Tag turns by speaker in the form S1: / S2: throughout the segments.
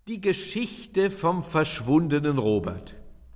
S1: Die Geschichte vom verschwundenen Robert.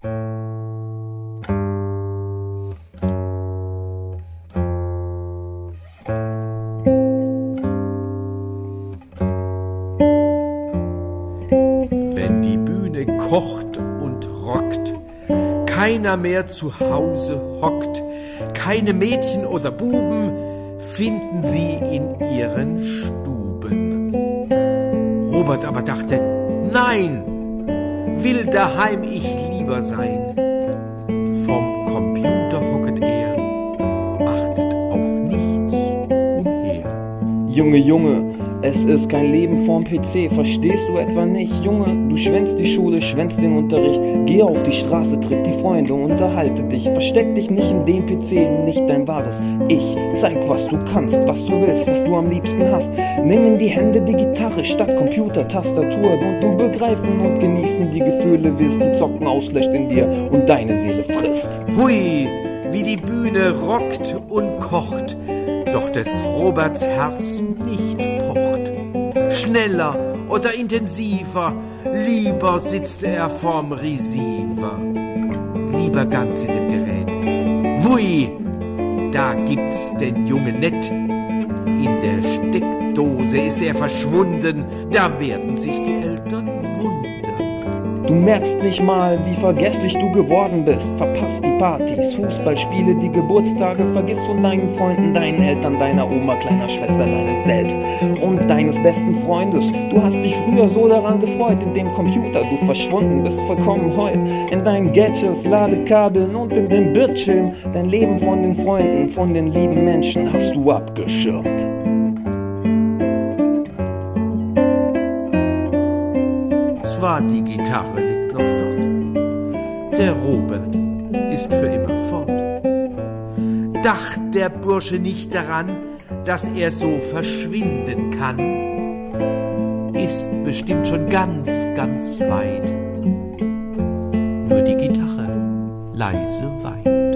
S1: Wenn die Bühne kocht und rockt, keiner mehr zu Hause hockt, keine Mädchen oder Buben finden sie in ihren Stuben. Robert aber dachte, nein, will daheim ich lieber sein. Vom Computer hocket er, achtet auf nichts umher.
S2: Junge, Junge, es ist kein Leben vorm PC, verstehst du etwa nicht? Junge, du schwänzt die Schule, schwänzt den Unterricht, geh auf die Straße, triff die Freunde, unterhalte dich, versteck dich nicht in den PC, nicht dein wahres Ich. Zeig, was du kannst, was du willst, was du am liebsten hast. Nimm in die Hände die Gitarre statt Computer, Tastatur und du begreifen und genießen die Gefühle, wirst die Zocken auslöscht in dir und deine Seele frisst.
S1: Hui, wie die Bühne rockt und kocht, doch des Roberts Herz nicht pocht. Schneller oder intensiver, lieber sitzt er vorm Receiver, lieber ganz in dem Gerät. Wui, da gibt's den Jungen nicht. In der Steckdose ist er verschwunden, da werden sich die Eltern wundern.
S2: Du merkst nicht mal, wie vergesslich du geworden bist. Verpasst die Partys, Fußballspiele, die Geburtstage. Vergiss von deinen Freunden, deinen Eltern, deiner Oma, kleiner Schwester, deines Selbst und deines besten Freundes. Du hast dich früher so daran gefreut, in dem Computer du verschwunden bist, vollkommen heut. In deinen Gadgets, Ladekabeln und in dem Bildschirm. Dein Leben von den Freunden, von den lieben Menschen hast du abgeschirmt.
S1: Zwar die Gitarre liegt noch dort, der Robert ist für immer fort. Dacht der Bursche nicht daran, dass er so verschwinden kann, ist bestimmt schon ganz, ganz weit. Nur die Gitarre leise weint.